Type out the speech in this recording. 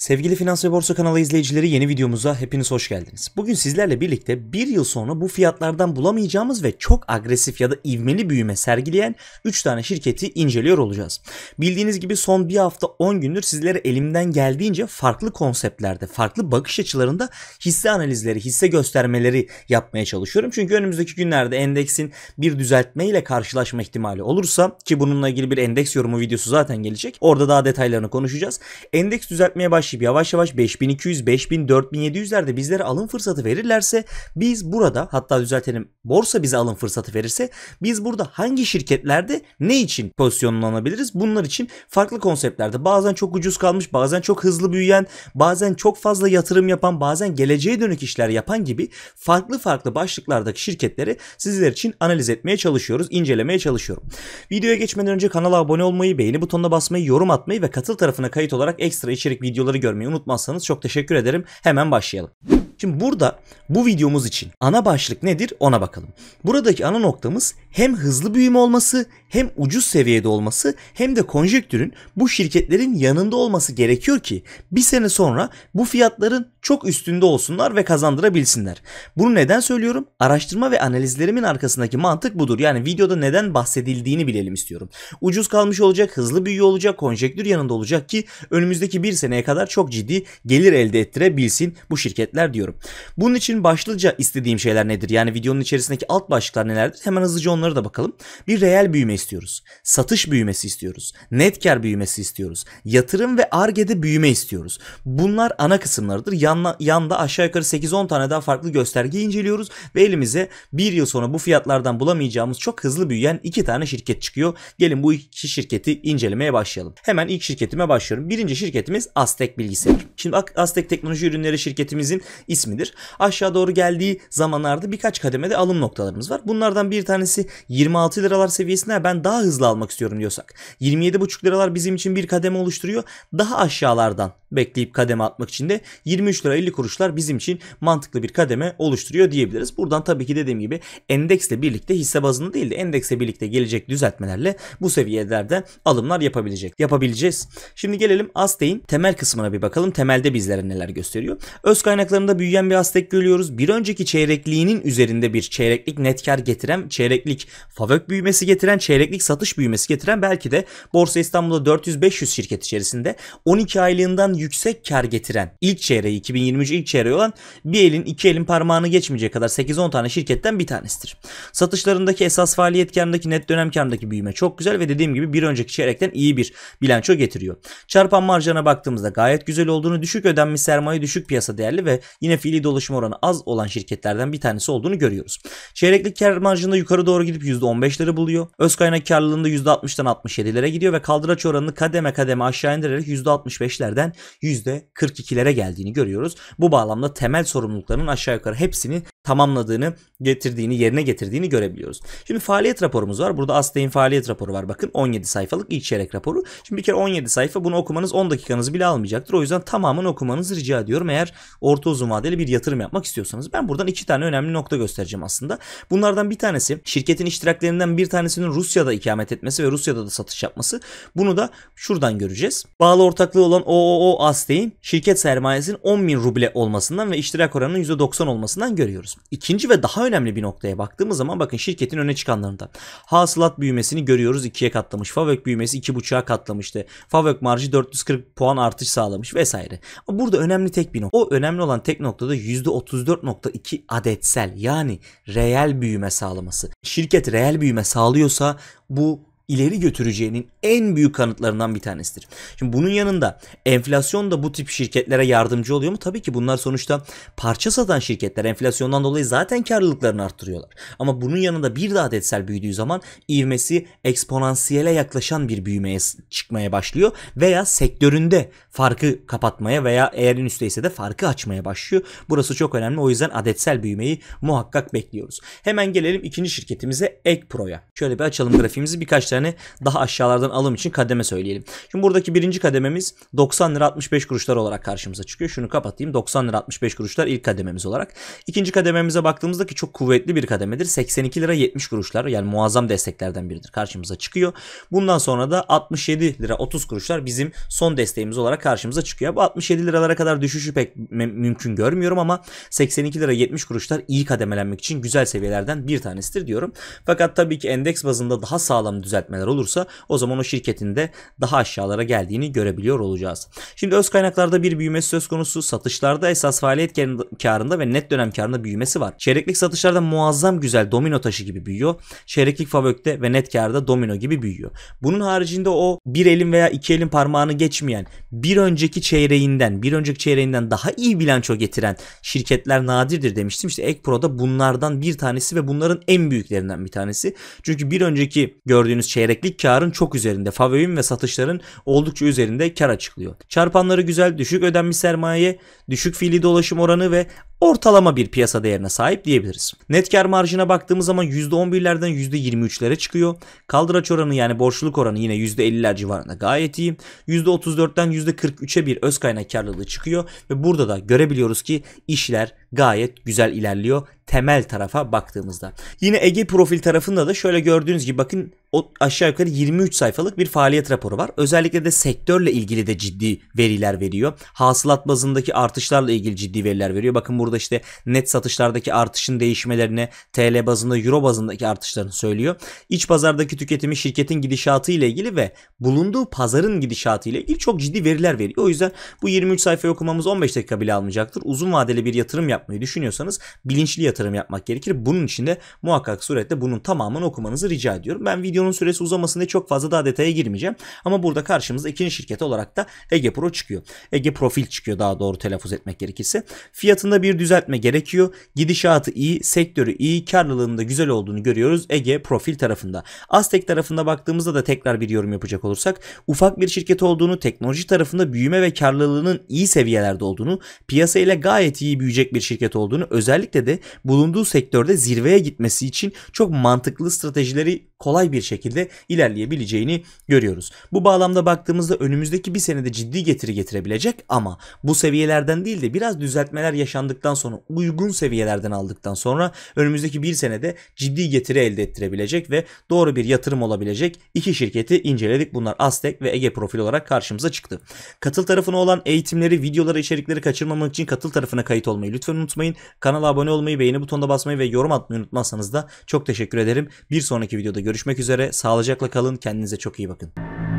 Sevgili Finans ve Borsa kanalı izleyicileri, yeni videomuza hepiniz hoş geldiniz. Bugün sizlerle birlikte bir yıl sonra bu fiyatlardan bulamayacağımız ve çok agresif ya da ivmeli büyüme sergileyen 3 tane şirketi inceliyor olacağız. Bildiğiniz gibi son bir hafta 10 gündür sizlere elimden geldiğince farklı konseptlerde, farklı bakış açılarında hisse analizleri, hisse göstermeleri yapmaya çalışıyorum. Çünkü önümüzdeki günlerde endeksin bir düzeltmeyle karşılaşma ihtimali olursa, ki bununla ilgili bir endeks yorumu videosu zaten gelecek, orada daha detaylarını konuşacağız. Endeks düzeltmeye başlayıp yavaş yavaş 5200, 5000, 4700'lerde bizlere alım fırsatı verirlerse, biz burada, hatta düzeltelim, borsa bize alım fırsatı verirse biz burada hangi şirketlerde ne için pozisyonlanabiliriz? Bunlar için farklı konseptlerde, bazen çok ucuz kalmış, bazen çok hızlı büyüyen, bazen çok fazla yatırım yapan, bazen geleceğe dönük işler yapan gibi farklı başlıklardaki şirketleri sizler için analiz etmeye çalışıyoruz, incelemeye çalışıyorum. Videoya geçmeden önce kanala abone olmayı, beğeni butonuna basmayı, yorum atmayı ve katıl tarafına kayıt olarak ekstra içerik videoları görmeyi unutmazsanız çok teşekkür ederim. Hemen başlayalım. Şimdi burada bu videomuz için ana başlık nedir ona bakalım. Buradaki ana noktamız hem hızlı büyüme olması, hem ucuz seviyede olması, hem de konjektürün bu şirketlerin yanında olması gerekiyor ki bir sene sonra bu fiyatların çok üstünde olsunlar ve kazandırabilsinler. Bunu neden söylüyorum? Araştırma ve analizlerimin arkasındaki mantık budur. Yani videoda neden bahsedildiğini bilelim istiyorum. Ucuz kalmış olacak, hızlı büyüyor olacak, konjektür yanında olacak ki önümüzdeki bir seneye kadar çok ciddi gelir elde ettirebilsin bu şirketler diyorum. Bunun için başlıca istediğim şeyler nedir? Yani videonun içerisindeki alt başlıklar nelerdir? Hemen hızlıca onlara da bakalım. Bir reel büyüme istiyoruz. Satış büyümesi istiyoruz. Net kar büyümesi istiyoruz. Yatırım ve Ar-Ge'de büyüme istiyoruz. Bunlar ana kısımlarıdır. Yanda aşağı yukarı 8-10 tane daha farklı gösterge inceliyoruz ve elimize bir yıl sonra bu fiyatlardan bulamayacağımız çok hızlı büyüyen 2 tane şirket çıkıyor. Gelin bu 2 şirketi incelemeye başlayalım. Hemen ilk şirketime başlıyorum. Birinci şirketimiz Aztek Bilgisayar. Şimdi Aztek Teknoloji Ürünleri şirketimizin ismidir. Aşağı doğru geldiği zamanlarda birkaç kademede alım noktalarımız var. Bunlardan bir tanesi 26 liralar seviyesinde, ben daha hızlı almak istiyorum diyorsak 27,5 liralar bizim için bir kademe oluşturuyor. Daha aşağılardan bekleyip kademe atmak için de 23 lira 50 kuruşlar bizim için mantıklı bir kademe oluşturuyor diyebiliriz. Buradan tabii ki dediğim gibi endeksle birlikte, hisse bazında değil de endeksle birlikte gelecek düzeltmelerle bu seviyelerden alımlar yapabileceğiz. Şimdi gelelim Aztek'in temel kısmına bir bakalım. Temelde bizlere neler gösteriyor? Öz kaynaklarında büyüyen bir Aztek görüyoruz. Bir önceki çeyrekliğinin üzerinde bir çeyreklik net kar getiren, çeyreklik FAVÖK büyümesi getiren, çeyreklik satış büyümesi getiren, belki de Borsa İstanbul'da 400-500 şirket içerisinde 12 aylığından yüksek kar getiren, ilk çeyreği 2023 ilk çeyreği olan, bir elin iki elin parmağını geçmeyecek kadar 8-10 tane şirketten bir tanesidir. Satışlarındaki esas faaliyet karındaki, net dönem karındaki büyüme çok güzel ve dediğim gibi bir önceki çeyrekten iyi bir bilanço getiriyor. Çarpan marjına baktığımızda gayet güzel olduğunu, düşük ödenmiş sermaye, düşük piyasa değerli ve yine fiili dolaşım oranı az olan şirketlerden bir tanesi olduğunu görüyoruz. Çeyreklik kar marjında yukarı doğru gidip %15'leri buluyor. Öz kaynak karlılığında %60'dan 67'lere gidiyor ve kaldıraç oranını kademe aşağı indirerek %65'lerden %42'lere geldiğini görüyoruz. Bu bağlamda temel sorumluluklarının aşağı yukarı hepsini tamamladığını, yerine getirdiğini görebiliyoruz. Şimdi faaliyet raporumuz var. Burada Aztek'in faaliyet raporu var. Bakın 17 sayfalık ilk çeyrek raporu. Şimdi bir kere 17 sayfa, bunu okumanız 10 dakikanızı bile almayacaktır. O yüzden tamamını okumanızı rica ediyorum eğer orta uzun vadeli bir yatırım yapmak istiyorsanız. Ben buradan 2 tane önemli nokta göstereceğim aslında. Bunlardan bir tanesi şirketin iştiraklerinden bir tanesinin Rusya'da ikamet etmesi ve Rusya'da da satış yapması. Bunu da şuradan göreceğiz. Bağlı ortaklığı olan OOO Aztek'in şirket sermayesinin 10.000 ruble olmasından ve iştirak oranının %90 olmasından görüyoruz. İkinci ve daha önemli bir noktaya baktığımız zaman bakın şirketin öne çıkanlarından. Hasılat büyümesini görüyoruz, 2'ye katlamış. FAVÖK büyümesi 2,5'a katlamıştı. FAVÖK marjı 440 puan artış sağlamış vesaire. Ama burada önemli tek bir nokta. O önemli olan tek noktada %34,2 adetsel, yani reel büyüme sağlaması. Şirket reel büyüme sağlıyorsa bu ileri götüreceğinin en büyük kanıtlarından bir tanesidir. Şimdi bunun yanında enflasyon da bu tip şirketlere yardımcı oluyor mu? Tabii ki bunlar sonuçta parça satan şirketler, enflasyondan dolayı zaten karlılıklarını arttırıyorlar. Ama bunun yanında bir de adetsel büyüdüğü zaman ivmesi eksponansiyele yaklaşan bir büyümeye çıkmaya başlıyor veya sektöründe farkı kapatmaya veya eğer en üstteyse de farkı açmaya başlıyor. Burası çok önemli. O yüzden adetsel büyümeyi muhakkak bekliyoruz. Hemen gelelim ikinci şirketimize Ekpro'ya. Şöyle bir açalım grafiğimizi, birkaç tane tane daha aşağılardan alım için kademe söyleyelim. Şimdi buradaki birinci kadememiz 90 lira 65 kuruşlar olarak karşımıza çıkıyor. Şunu kapatayım. 90 lira 65 kuruşlar ilk kadememiz olarak. İkinci kadememize baktığımızda ki çok kuvvetli bir kademedir. 82 lira 70 kuruşlar, yani muazzam desteklerden biridir, karşımıza çıkıyor. Bundan sonra da 67 lira 30 kuruşlar bizim son desteğimiz olarak karşımıza çıkıyor. Bu 67 liralara kadar düşüşü pek mümkün görmüyorum ama 82 lira 70 kuruşlar iyi kademelenmek için güzel seviyelerden bir tanesidir diyorum. Fakat tabii ki endeks bazında daha sağlam düzeltmeler olursa o zaman o şirketin de daha aşağılara geldiğini görebiliyor olacağız. Şimdi öz kaynaklarda bir büyümesi söz konusu. Satışlarda esas faaliyet karında ve net dönem karında büyümesi var. Çeyreklik satışlarda muazzam güzel domino taşı gibi büyüyor. Çeyreklik FAVÖK'te ve net karda domino gibi büyüyor. Bunun haricinde o bir elin veya iki elin parmağını geçmeyen, bir önceki çeyreğinden daha iyi bilanço getiren şirketler nadirdir demiştim. İşte Ekpro da bunlardan bir tanesi ve bunların en büyüklerinden bir tanesi. Çünkü bir önceki gördüğünüz çeyreklik karın çok üzerinde, FAVÖK'ün ve satışların oldukça üzerinde kar açıklıyor. Çarpanları güzel, düşük ödenmiş sermaye, düşük fiili dolaşım oranı ve ortalama bir piyasa değerine sahip diyebiliriz. Net kar marjına baktığımız zaman %11'lerden %23'lere çıkıyor. Kaldıraç oranı, yani borçluluk oranı yine %50'ler civarında gayet iyi. %34'ten %43'e bir öz kaynak karlılığı çıkıyor ve burada da görebiliyoruz ki işler gayet güzel ilerliyor temel tarafa baktığımızda. Yine Ege Profil tarafında da şöyle gördüğünüz gibi bakın, o aşağı yukarı 23 sayfalık bir faaliyet raporu var. Özellikle de sektörle ilgili de ciddi veriler veriyor. Hasılat bazındaki artışlarla ilgili ciddi veriler veriyor. Bakın burada işte net satışlardaki artışın değişmelerini, TL bazında, Euro bazındaki artışlarını söylüyor. İç pazardaki tüketimi, şirketin gidişatı ile ilgili ve bulunduğu pazarın gidişatı ile ilgili çok ciddi veriler veriyor. O yüzden bu 23 sayfayı okumamız 15 dakika bile almayacaktır. Uzun vadeli bir yatırım yapmayı düşünüyorsanız bilinçli yatırım yapmak gerekir. Bunun için de muhakkak surette bunun tamamını okumanızı rica ediyorum. Ben videonun süresi uzamasın diye çok fazla daha detaya girmeyeceğim. Ama burada karşımızda ikinci şirket olarak da Ege Pro çıkıyor. Ege Profil çıkıyor, daha doğru telaffuz etmek gerekirse. Fiyatında bir düzeltme gerekiyor. Gidişatı iyi, sektörü iyi, karlılığında güzel olduğunu görüyoruz Ege Profil tarafında. Aztek tarafında baktığımızda da tekrar bir yorum yapacak olursak, ufak bir şirket olduğunu, teknoloji tarafında büyüme ve karlılığının iyi seviyelerde olduğunu, piyasayla gayet iyi büyüyecek bir şirket olduğunu, özellikle de bulunduğu sektörde zirveye gitmesi için çok mantıklı stratejileri kolay bir şekilde ilerleyebileceğini görüyoruz. Bu bağlamda baktığımızda önümüzdeki bir senede ciddi getiri getirebilecek ama bu seviyelerden değil de biraz düzeltmeler yaşandıktan sonra, uygun seviyelerden aldıktan sonra önümüzdeki bir senede ciddi getiri elde ettirebilecek ve doğru bir yatırım olabilecek iki şirketi inceledik. Bunlar Aztek ve Ege Profil olarak karşımıza çıktı. Katıl tarafına olan eğitimleri, videoları, içerikleri kaçırmamak için katıl tarafına kayıt olmayı lütfen unutmayın. Kanala abone olmayı, beğeni butonuna basmayı ve yorum atmayı unutmazsanız da çok teşekkür ederim. Bir sonraki videoda görüşmek üzere. Sağlıcakla kalın. Kendinize çok iyi bakın.